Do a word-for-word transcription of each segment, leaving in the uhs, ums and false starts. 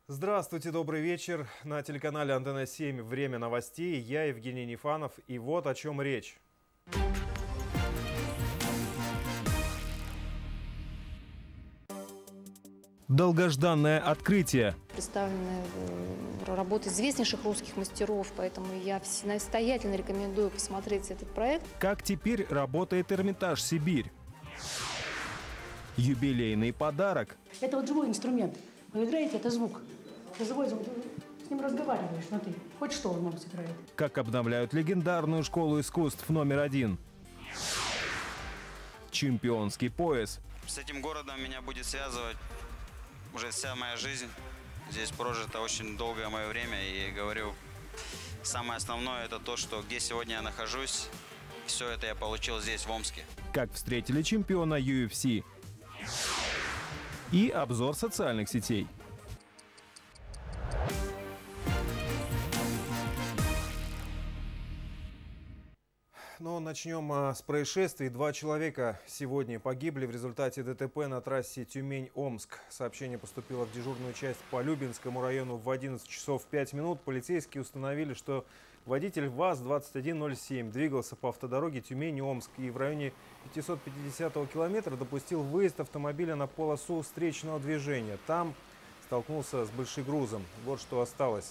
Здравствуйте, добрый вечер. На телеканале Антенна семь время новостей. Я Евгений Нефанов. И вот о чем речь. Долгожданное открытие. Представлены работы известнейших русских мастеров, поэтому я настоятельно рекомендую посмотреть этот проект. Как теперь работает Эрмитаж Сибирь? Юбилейный подарок. Это вот живой инструмент. Вы играете, это звук. Ты живой звук, ты с ним разговариваешь, смотри. Хоть что он вам сыграет. Как обновляют легендарную школу искусств номер один. Чемпионский пояс. С этим городом меня будет связывать уже вся моя жизнь. Здесь прожито очень долгое мое время. И говорю, самое основное это то, что где сегодня я нахожусь, все это я получил здесь, в Омске. Как встретили чемпиона ю эф си. И обзор социальных сетей. Но начнем с происшествий. Два человека сегодня погибли в результате ДТП на трассе Тюмень-Омск. Сообщение поступило в дежурную часть по Любинскому району в одиннадцать часов пять минут. Полицейские установили, что водитель ВАЗ двадцать один ноль семь двигался по автодороге Тюмень-Омск и в районе пятисот пятидесятого километра допустил выезд автомобиля на полосу встречного движения. Там столкнулся с большегрузом. Вот что осталось.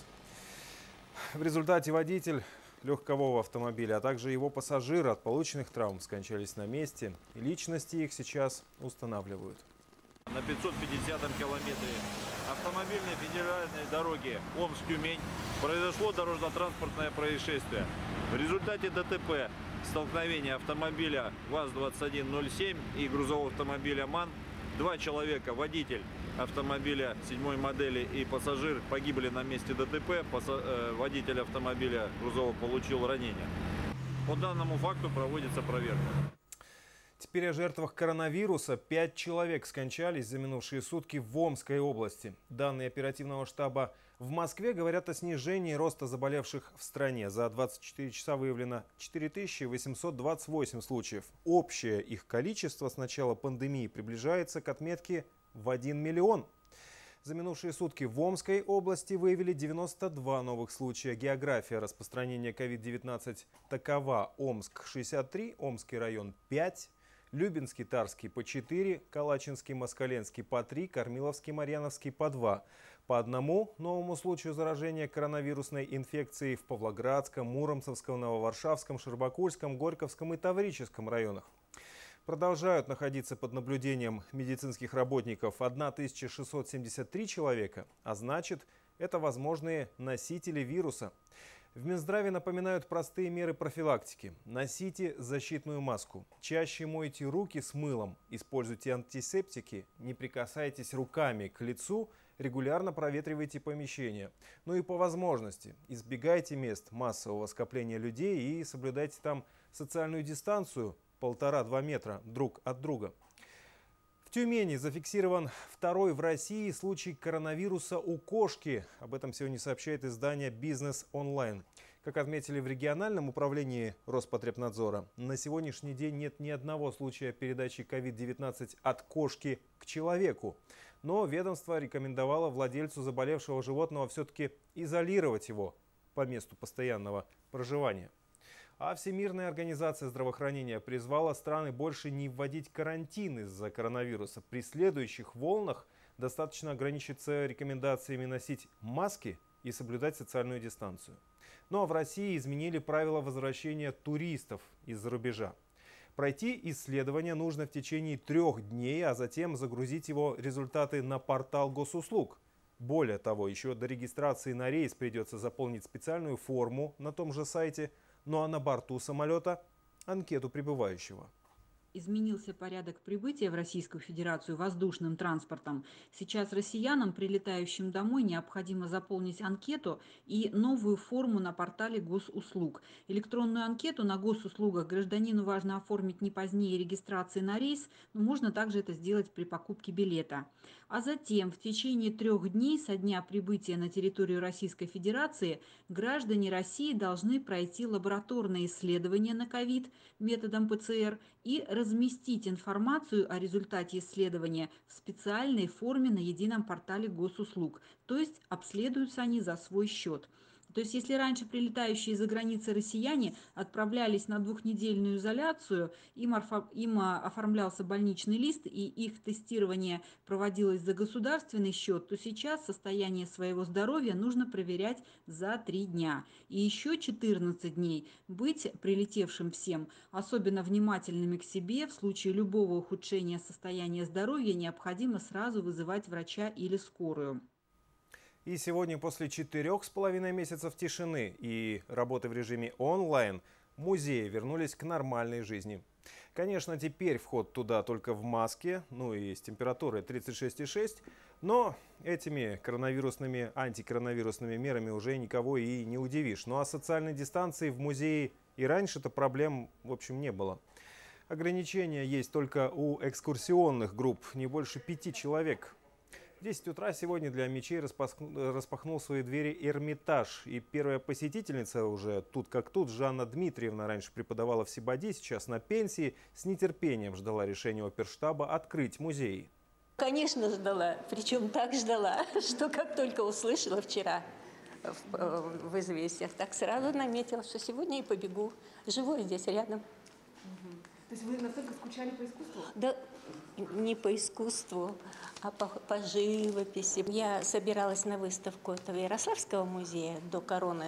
В результате водитель легкового автомобиля, а также его пассажиры от полученных травм скончались на месте. Личности их сейчас устанавливают. На пятьсот пятидесятом километре автомобильной федеральной дороги Омск-Тюмень произошло дорожно-транспортное происшествие. В результате ДТП столкновения автомобиля ВАЗ двадцать один ноль семь и грузового автомобиля МАН два человека, водитель автомобиля седьмой модели и пассажир, погибли на месте ДТП. Водитель автомобиля грузового получил ранение. По данному факту проводится проверка. Теперь о жертвах коронавируса. Пять человек скончались за минувшие сутки в Омской области. Данные оперативного штаба в Москве говорят о снижении роста заболевших в стране. За двадцать четыре часа выявлено четыре тысячи восемьсот двадцать восемь случаев. Общее их количество с начала пандемии приближается к отметке в один миллион. За минувшие сутки в Омской области выявили девяносто два новых случая. География распространения ковид девятнадцать такова: Омск шестьдесят три, Омский район пять, Любинский, Тарский по четыре, Калачинский, Москаленский по три, Кормиловский, Марьяновский по два. По одному новому случаю заражения коронавирусной инфекцией в Павлоградском, Муромцевском, Нововаршавском, Шербакульском, Горьковском и Таврическом районах. Продолжают находиться под наблюдением медицинских работников тысяча шестьсот семьдесят три человека, а значит, это возможные носители вируса. В Минздраве напоминают простые меры профилактики. Носите защитную маску, чаще мойте руки с мылом, используйте антисептики, не прикасайтесь руками к лицу, регулярно проветривайте помещения. Ну и по возможности избегайте мест массового скопления людей и соблюдайте там социальную дистанцию полтора-два метра друг от друга. В Тюмени зафиксирован второй в России случай коронавируса у кошки. Об этом сегодня сообщает издание «Бизнес онлайн». Как отметили в региональном управлении Роспотребнадзора, на сегодняшний день нет ни одного случая передачи ковид девятнадцать от кошки к человеку. Но ведомство рекомендовало владельцу заболевшего животного все-таки изолировать его по месту постоянного проживания. А Всемирная организация здравоохранения призвала страны больше не вводить карантин из-за коронавируса. При следующих волнах достаточно ограничиться рекомендациями носить маски и соблюдать социальную дистанцию. Ну а в России изменили правила возвращения туристов из-за рубежа. Пройти исследование нужно в течение трех дней, а затем загрузить его результаты на портал госуслуг. Более того, еще до регистрации на рейс придется заполнить специальную форму на том же сайте, ну а на борту самолета анкету прибывающего. Изменился порядок прибытия в Российскую Федерацию воздушным транспортом. Сейчас россиянам, прилетающим домой, необходимо заполнить анкету и новую форму на портале госуслуг. Электронную анкету на госуслугах гражданину важно оформить не позднее регистрации на рейс, но можно также это сделать при покупке билета. А затем в течение трех дней со дня прибытия на территорию Российской Федерации граждане России должны пройти лабораторные исследования на ковид методом пэ цэ эр и разрешить разместить информацию о результате исследования в специальной форме на едином портале госуслуг, то есть обследуются они за свой счет. То есть если раньше прилетающие из-за границы россияне отправлялись на двухнедельную изоляцию, им, орфа, им оформлялся больничный лист и их тестирование проводилось за государственный счет, то сейчас состояние своего здоровья нужно проверять за три дня. И еще четырнадцать дней быть прилетевшим всем особенно внимательными к себе. В случае любого ухудшения состояния здоровья необходимо сразу вызывать врача или скорую. И сегодня, после четырех с половиной месяцев тишины и работы в режиме онлайн, музеи вернулись к нормальной жизни. Конечно, теперь вход туда только в маске, ну и с температурой тридцать шесть и шесть, но этими коронавирусными, антикоронавирусными мерами уже никого и не удивишь. Ну а социальной дистанции в музее и раньше-то проблем, в общем, не было. Ограничения есть только у экскурсионных групп, не больше пяти человек. В десять утра сегодня для мечей распахнул свои двери Эрмитаж. И первая посетительница уже тут как тут, Жанна Дмитриевна, раньше преподавала в Сибади, сейчас на пенсии, с нетерпением ждала решения оперштаба открыть музей. Конечно, ждала. Причем так ждала, что как только услышала вчера в, в известиях, так сразу наметила, что сегодня и побегу. Живу здесь рядом. То есть вы настолько скучали по искусству? Да, не по искусству, а по, по живописи. Я собиралась на выставку этого Ярославского музея, до короны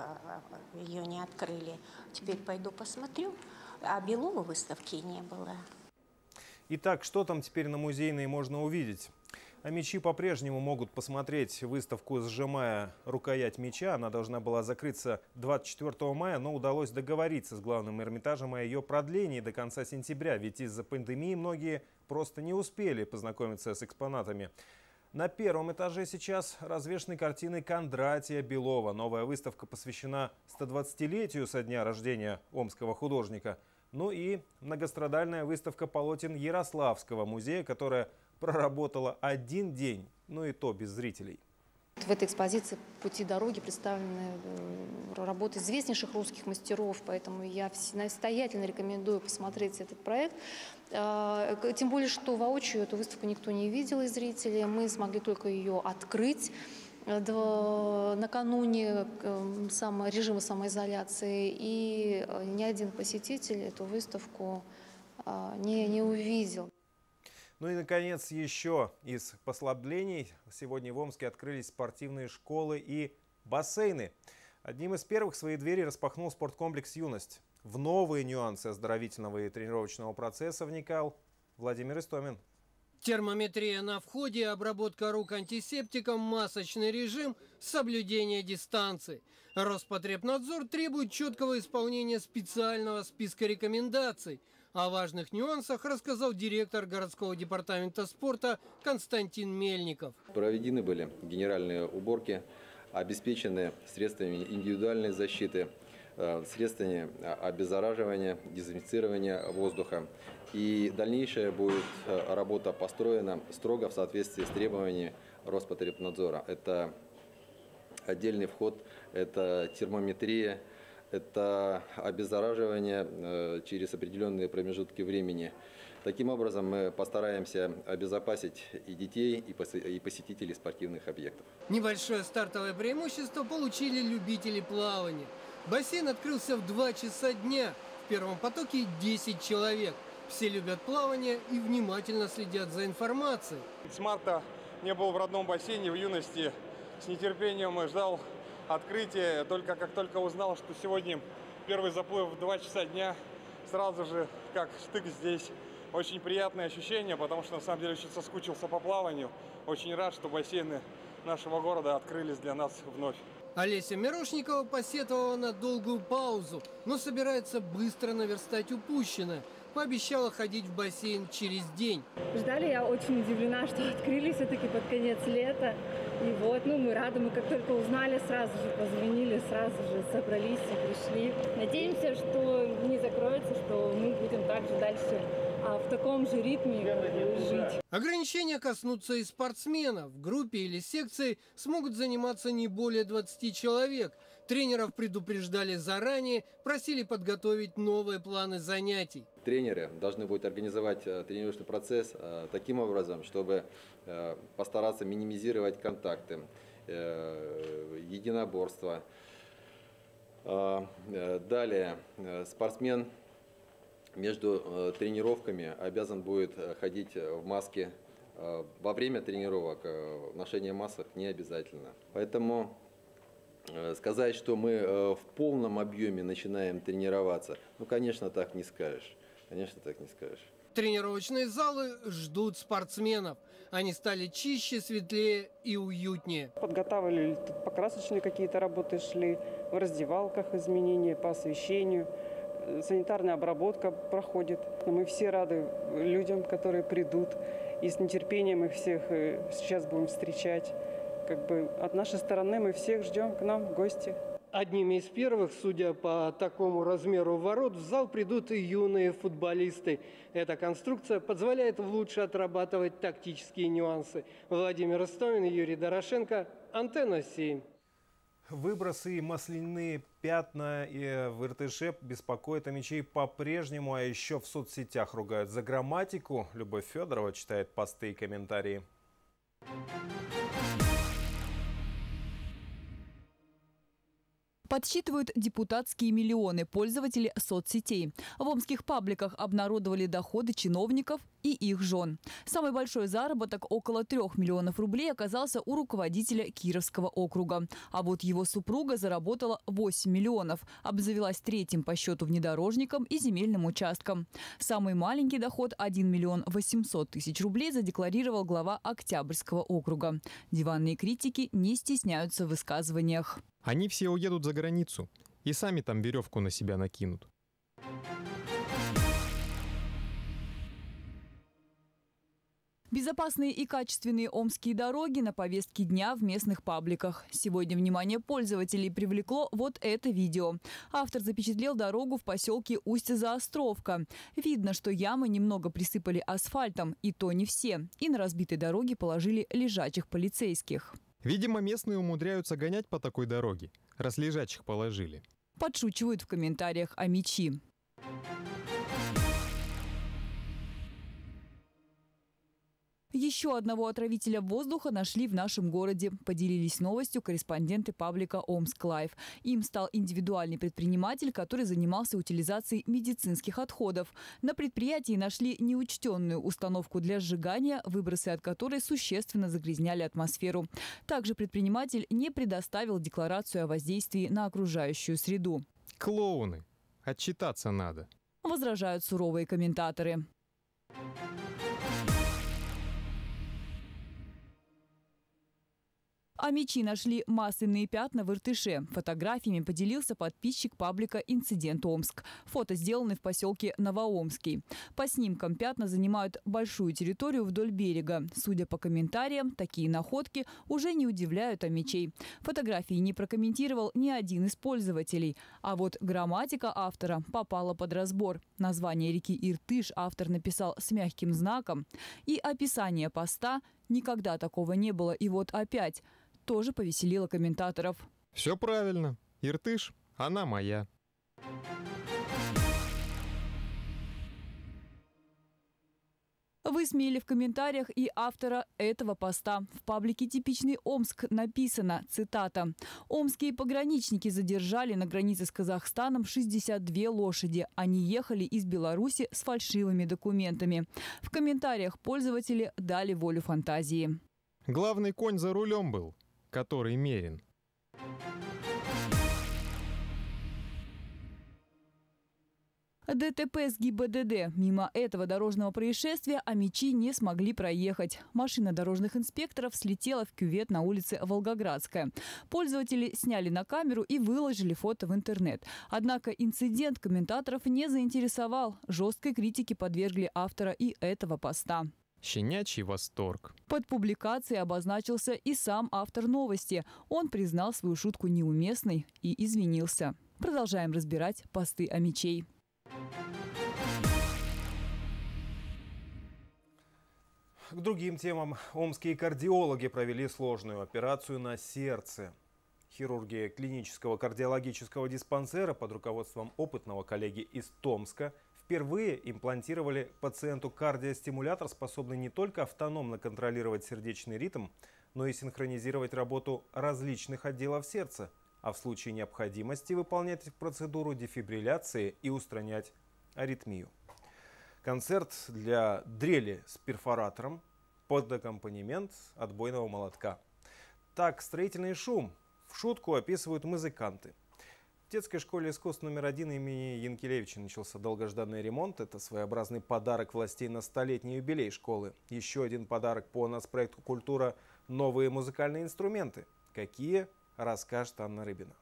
ее не открыли. Теперь пойду посмотрю, а Белова выставки не было. Итак, что там теперь на музейной можно увидеть? А мечи по-прежнему могут посмотреть выставку, сжимая рукоять меча. Она должна была закрыться двадцать четвёртого мая, но удалось договориться с главным Эрмитажем о ее продлении до конца сентября. Ведь из-за пандемии многие просто не успели познакомиться с экспонатами. На первом этаже сейчас развешаны картины Кондратия Белова. Новая выставка посвящена стодвадцатилетию со дня рождения омского художника. Ну и многострадальная выставка полотен Ярославского музея, которая проработала один день, но и то без зрителей. В этой экспозиции «Пути дороги» представлены работы известнейших русских мастеров, поэтому я настоятельно рекомендую посмотреть этот проект. Тем более, что воочию эту выставку никто не видел из зрителей, мы смогли только ее открыть накануне режима самоизоляции, и ни один посетитель эту выставку не, не увидел. Ну и, наконец, еще из послаблений. Сегодня в Омске открылись спортивные школы и бассейны. Одним из первых свои двери распахнул спорткомплекс «Юность». В новые нюансы оздоровительного и тренировочного процесса вникал Владимир Истомин. Термометрия на входе, обработка рук антисептиком, масочный режим, соблюдение дистанции. Роспотребнадзор требует четкого исполнения специального списка рекомендаций. О важных нюансах рассказал директор городского департамента спорта Константин Мельников. Проведены были генеральные уборки, обеспечены средствами индивидуальной защиты, средствами обеззараживания, дезинфицирования воздуха. И дальнейшая будет работа построена строго в соответствии с требованиями Роспотребнадзора. Это отдельный вход, это термометрия, это обеззараживание через определенные промежутки времени. Таким образом, мы постараемся обезопасить и детей, и посетителей спортивных объектов. Небольшое стартовое преимущество получили любители плавания. Бассейн открылся в два часа дня. В первом потоке десять человек. Все любят плавание и внимательно следят за информацией. С марта не был в родном бассейне, в юности. С нетерпением ждал открытия. Только как только узнал, что сегодня первый заплыв в два часа дня, сразу же как штык здесь. Очень приятное ощущение, потому что на самом деле очень соскучился по плаванию. Очень рад, что бассейны нашего города открылись для нас вновь. Олеся Мирошникова посетовала на долгую паузу, но собирается быстро наверстать упущенное. Пообещала ходить в бассейн через день. Ждали, я очень удивлена, что открыли все-таки под конец лета. И вот, ну мы рады, мы как только узнали, сразу же позвонили, сразу же собрались и пришли. Надеемся, что не закроется, что мы будем также дальше а в таком же ритме жить. Ограничения коснутся и спортсменов. В группе или секции смогут заниматься не более двадцати человек. Тренеров предупреждали заранее, просили подготовить новые планы занятий. Тренеры должны будут организовать тренировочный процесс таким образом, чтобы постараться минимизировать контакты, единоборства. Далее, спортсмен между тренировками обязан будет ходить в маске. Во время тренировок ношение масок не обязательно. Поэтому сказать, что мы в полном объеме начинаем тренироваться, ну, конечно, так не скажешь. Конечно, так не скажешь. Тренировочные залы ждут спортсменов. Они стали чище, светлее и уютнее. Подготавливали, покрасочные какие-то работы шли, в раздевалках изменения по освещению, санитарная обработка проходит. Мы все рады людям, которые придут, и с нетерпением их всех сейчас будем встречать. Как бы от нашей стороны мы всех ждем к нам в гости. Одними из первых, судя по такому размеру ворот, в зал придут и юные футболисты. Эта конструкция позволяет лучше отрабатывать тактические нюансы. Владимир Истомин, Юрий Дорошенко, Антенна семь. Выбросы и масляные пятна и в Иртыше беспокоят омичей по-прежнему, а еще в соцсетях ругают за грамматику. Любовь Федорова читает посты и комментарии. Подсчитывают депутатские миллионы пользователи соцсетей. В омских пабликах обнародовали доходы чиновников и их жен. Самый большой заработок, около трех миллионов рублей, оказался у руководителя Кировского округа. А вот его супруга заработала восемь миллионов. Обзавелась третьим по счету внедорожником и земельным участком. Самый маленький доход – один миллион восемьсот тысяч рублей задекларировал глава Октябрьского округа. Диванные критики не стесняются в высказываниях. Они все уедут за границу и сами там веревку на себя накинут. Безопасные и качественные омские дороги на повестке дня в местных пабликах. Сегодня внимание пользователей привлекло вот это видео. Автор запечатлел дорогу в поселке Усть-Заостровка. Видно, что ямы немного присыпали асфальтом, и то не все. И на разбитой дороге положили лежачих полицейских. Видимо, местные умудряются гонять по такой дороге, раз лежачих положили. Подшучивают в комментариях омичи. Еще одного отравителя воздуха нашли в нашем городе. Поделились новостью корреспонденты паблика Омск Лайв. Им стал индивидуальный предприниматель, который занимался утилизацией медицинских отходов. На предприятии нашли неучтенную установку для сжигания, выбросы от которой существенно загрязняли атмосферу. Также предприниматель не предоставил декларацию о воздействии на окружающую среду. Клоуны! Отчитаться надо. Возражают суровые комментаторы. Омичи нашли масляные пятна в Иртыше. Фотографиями поделился подписчик паблика «Инцидент Омск». Фото сделаны в поселке Новоомский. По снимкам пятна занимают большую территорию вдоль берега. Судя по комментариям, такие находки уже не удивляют омичей. Фотографии не прокомментировал ни один из пользователей. А вот грамматика автора попала под разбор. Название реки Иртыш автор написал с мягким знаком. И описание поста «Никогда такого не было, и вот опять» тоже повеселило комментаторов. Все правильно. Иртыш, она моя. Высмеяли в комментариях и автора этого поста. В паблике «Типичный Омск» написано, цитата: «Омские пограничники задержали на границе с Казахстаном шестьдесят две лошади. Они ехали из Беларуси с фальшивыми документами». В комментариях пользователи дали волю фантазии. Главный конь за рулем был, который мерен. ДТП с ГИБДД. Мимо этого дорожного происшествия омичи не смогли проехать. Машина дорожных инспекторов слетела в кювет на улице Волгоградская. Пользователи сняли на камеру и выложили фото в интернет. Однако инцидент комментаторов не заинтересовал. Жесткой критике подвергли автора и этого поста. Щенячий восторг. Под публикацией обозначился и сам автор новости. Он признал свою шутку неуместной и извинился. Продолжаем разбирать посты омичей. К другим темам. Омские кардиологи провели сложную операцию на сердце. Хирурги клинического кардиологического диспансера под руководством опытного коллеги из Томска впервые имплантировали пациенту кардиостимулятор, способный не только автономно контролировать сердечный ритм, но и синхронизировать работу различных отделов сердца, а в случае необходимости выполнять процедуру дефибрилляции и устранять аритмию. Концерт для дрели с перфоратором под аккомпанемент отбойного молотка. Так строительный шум в шутку описывают музыканты. В детской школе искусств номер один имени Янкелевича начался долгожданный ремонт. Это своеобразный подарок властей на столетний юбилей школы. Еще один подарок по нацпроекту «Культура» – новые музыкальные инструменты. Какие, расскажет Анна Рыбина.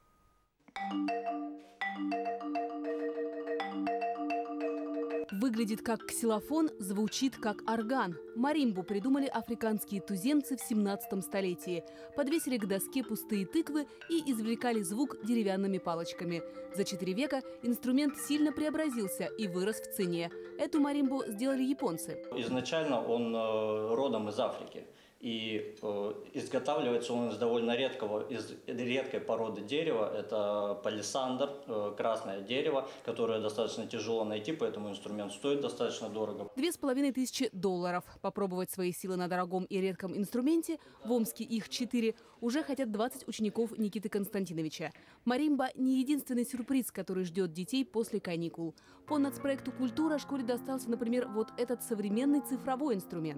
Выглядит как ксилофон, звучит как орган. Маримбу придумали африканские туземцы в семнадцатом столетии. Подвесили к доске пустые тыквы и извлекали звук деревянными палочками. За четыре века инструмент сильно преобразился и вырос в цене. Эту маримбу сделали японцы. Изначально он родом из Африки. И э, изготавливается он из довольно редкого, из редкой породы дерева. Это палисандр, э, красное дерево, которое достаточно тяжело найти, поэтому инструмент стоит достаточно дорого. Две с половиной тысячи долларов. Попробовать свои силы на дорогом и редком инструменте, в Омске их четыре, уже хотят двадцать учеников Никиты Константиновича. Маримба – не единственный сюрприз, который ждет детей после каникул. По нацпроекту «Культура» школе достался, например, вот этот современный цифровой инструмент.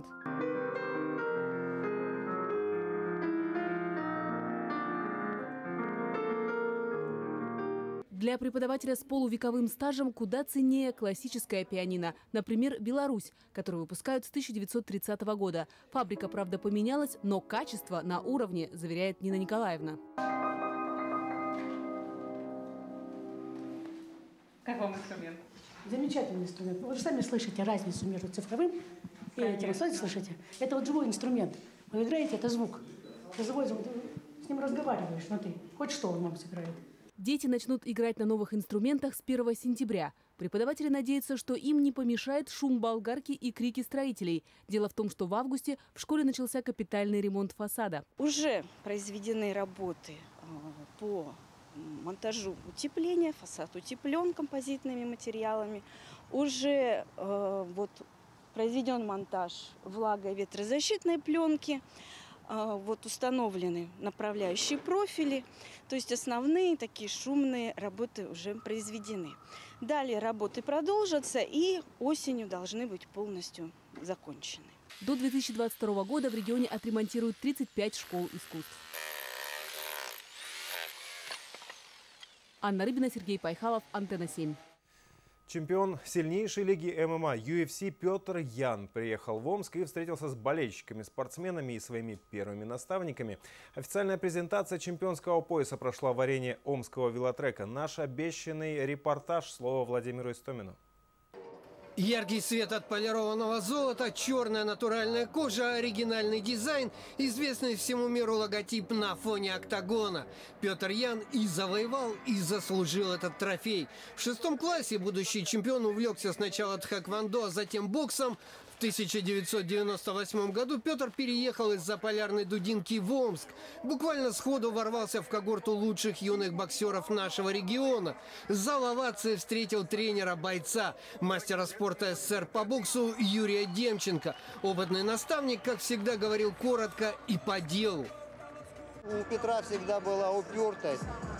Для преподавателя с полувековым стажем куда ценнее классическая пианино. Например, «Беларусь», которую выпускают с тысяча девятьсот тридцатого года. Фабрика, правда, поменялась, но качество на уровне, заверяет Нина Николаевна. Как вам инструмент? Замечательный инструмент. Вы же сами слышите разницу между цифровым и этим. Вы слышите? Это вот живой инструмент. Вы играете, это звук. Ты живой звук, с ним разговариваешь, но ты хоть что он вам сыграет. Дети начнут играть на новых инструментах с первого сентября. Преподаватели надеются, что им не помешает шум болгарки и крики строителей. Дело в том, что в августе в школе начался капитальный ремонт фасада. Уже произведены работы по монтажу утепления, фасад утеплен композитными материалами. Уже э, вот, произведен монтаж влага- и ветрозащитной пленки. Вот установлены направляющие профили, то есть основные такие шумные работы уже произведены. Далее работы продолжатся и осенью должны быть полностью закончены. До две тысячи двадцать второго года в регионе отремонтируют тридцать пять школ искусств. Анна Рыбина, Сергей Пайхалов, Антенна семь. Чемпион сильнейшей лиги эм эм а ю эф си Петр Ян приехал в Омск и встретился с болельщиками, спортсменами и своими первыми наставниками. Официальная презентация чемпионского пояса прошла в арене Омского велотрека. Наш обещанный репортаж. Слово Владимиру Истомину. Яркий свет отполированного золота, черная натуральная кожа, оригинальный дизайн, известный всему миру логотип на фоне октагона. Петр Ян и завоевал, и заслужил этот трофей. В шестом классе будущий чемпион увлекся сначала тхэквондо, а затем боксом. В тысяча девятьсот девяносто восьмом году Петр переехал из заполярной Дудинки в Омск. Буквально сходу ворвался в когорту лучших юных боксеров нашего региона. Зал овации встретил тренера-бойца, мастера спорта эс эс эс эр по боксу Юрия Демченко. Опытный наставник, как всегда, говорил коротко и по делу. У Петра всегда была упертость,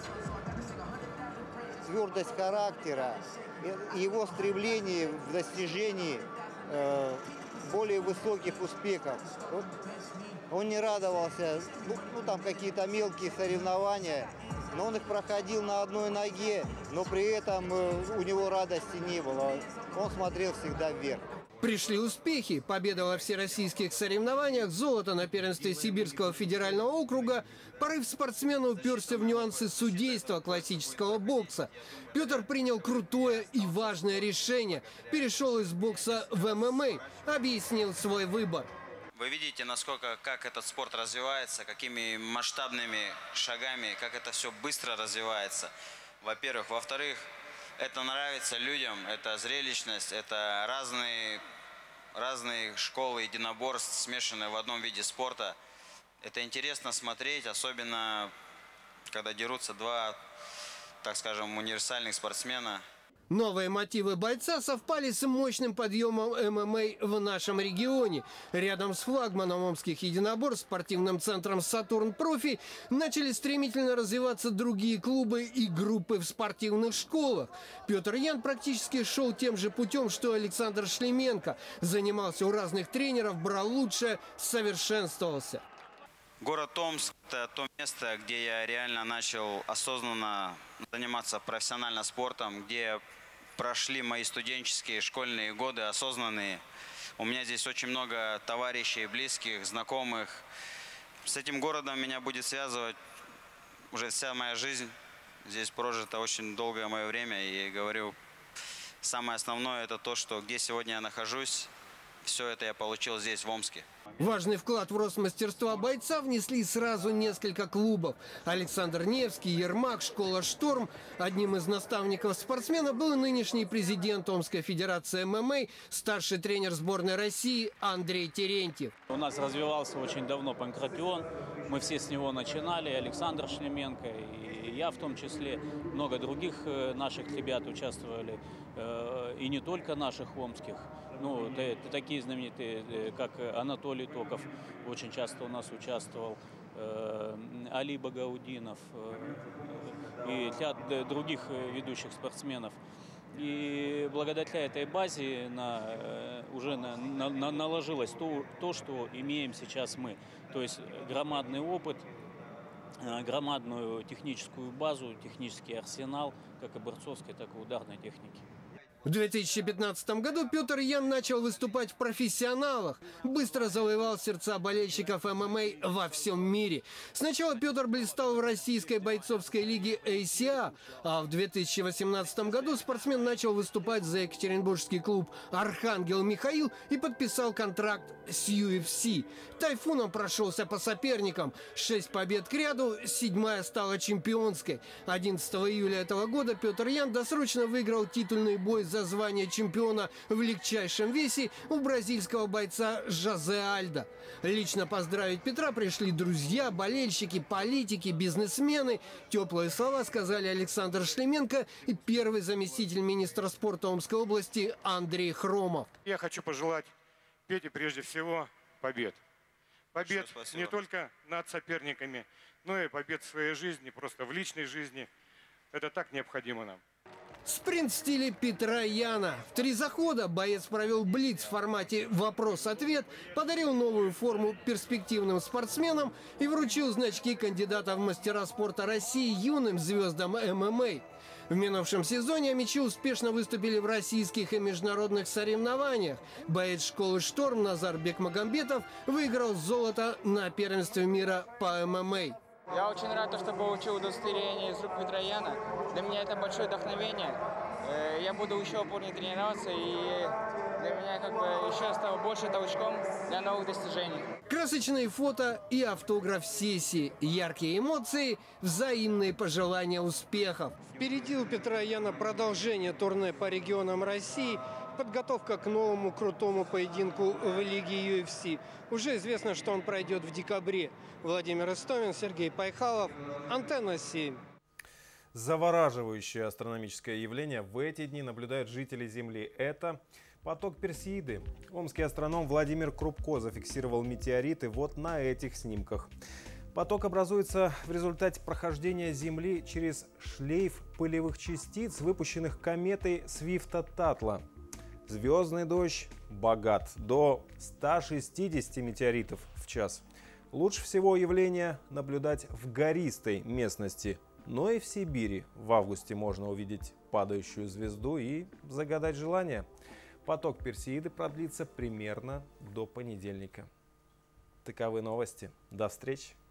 твердость характера, его стремление в достижении более высоких успехов. Он не радовался, ну, ну там какие-то мелкие соревнования, но он их проходил на одной ноге, но при этом у него радости не было. Он смотрел всегда вверх. Пришли успехи. Победа во всероссийских соревнованиях, золото на первенстве Сибирского федерального округа. Порыв спортсмена уперся в нюансы судейства классического бокса. Петр принял крутое и важное решение. Перешел из бокса в эм эм а. Объяснил свой выбор. Вы видите, насколько, как этот спорт развивается, какими масштабными шагами, как это все быстро развивается. Во-первых. Во-вторых, это нравится людям, это зрелищность, это разные разные школы единоборств, смешанные в одном виде спорта. Это интересно смотреть, особенно когда дерутся два, так скажем, универсальных спортсмена. Новые мотивы бойца совпали с мощным подъемом эм эм а в нашем регионе. Рядом с флагманом омских единоборств, спортивным центром «Сатурн Профи», начали стремительно развиваться другие клубы и группы в спортивных школах. Петр Ян практически шел тем же путем, что Александр Шлеменко. Занимался у разных тренеров, брал лучшее, совершенствовался. Город Омск – это то место, где я реально начал осознанно заниматься профессионально спортом, где прошли мои студенческие школьные годы осознанные. У меня здесь очень много товарищей, близких, знакомых. С этим городом меня будет связывать уже вся моя жизнь. Здесь прожито очень долгое мое время. И говорю, самое основное – это то, что где сегодня я нахожусь, все это я получил здесь, в Омске. Важный вклад в рост мастерства бойца внесли сразу несколько клубов. Александр Невский, Ермак, школа «Шторм». Одним из наставников спортсмена был нынешний президент Омской федерации эм эм а, старший тренер сборной России Андрей Терентьев. У нас развивался очень давно панкратион. Мы все с него начинали. Александр Шлеменко и я в том числе. Много других наших ребят участвовали. И не только наших омских. Ну, такие знаменитые, как Анатолий Токов, очень часто у нас участвовал, э, Али Багаудинов э, и ряд других ведущих спортсменов. И благодаря этой базе на, уже на, на, наложилось то, то, что имеем сейчас мы. То есть громадный опыт, громадную техническую базу, технический арсенал, как и борцовской, так и ударной техники. В две тысячи пятнадцатом году Петр Ян начал выступать в профессионалах. Быстро завоевал сердца болельщиков эм эм а во всем мире. Сначала Петр блистал в российской бойцовской лиге эй си эй, а в две тысячи восемнадцатом году спортсмен начал выступать за екатеринбургский клуб «Архангел Михаил» и подписал контракт с ю эф си. Тайфуном прошелся по соперникам. Шесть побед к ряду, седьмая стала чемпионской. одиннадцатого июля этого года Петр Ян досрочно выиграл титульный бой за за звание чемпиона в легчайшем весе у бразильского бойца Жозе Альдо. Лично поздравить Петра пришли друзья, болельщики, политики, бизнесмены. Теплые слова сказали Александр Шлеменко и первый заместитель министра спорта Омской области Андрей Хромов. Я хочу пожелать Пете прежде всего побед. Побед не только над соперниками, но и побед в своей жизни, просто в личной жизни. Это так необходимо нам. Спринт в стиле Петра Яна. В три захода боец провел блиц в формате «Вопрос-ответ», подарил новую форму перспективным спортсменам и вручил значки кандидата в мастера спорта России юным звездам эм эм а. В минувшем сезоне омичи успешно выступили в российских и международных соревнованиях. Боец школы «Шторм» Назар Бекмагамбетов выиграл золото на первенстве мира по эм эм а. Я очень рад, что получил удостоверение из рук Петра Яна. Для меня это большое вдохновение. Я буду еще упорнее тренироваться, и для меня как бы еще стало больше толчком для новых достижений. Красочные фото и автограф-сессии, яркие эмоции, взаимные пожелания успехов. Впереди у Петра Яна продолжение турне по регионам России, подготовка к новому крутому поединку в лиге ю эф си. Уже известно, что он пройдет в декабре. Владимир Истомин, Сергей Пайхалов, Антенна семь. Завораживающее астрономическое явление в эти дни наблюдают жители Земли. Это поток Персеиды. Омский астроном Владимир Крупко зафиксировал метеориты вот на этих снимках. Поток образуется в результате прохождения Земли через шлейф пылевых частиц, выпущенных кометой Свифта-Татла. Звездный дождь богат до ста шестидесяти метеоритов в час. Лучше всего явление наблюдать в гористой местности, но и в Сибири. В августе можно увидеть падающую звезду и загадать желание. Поток Персеиды продлится примерно до понедельника. Таковы новости. До встречи!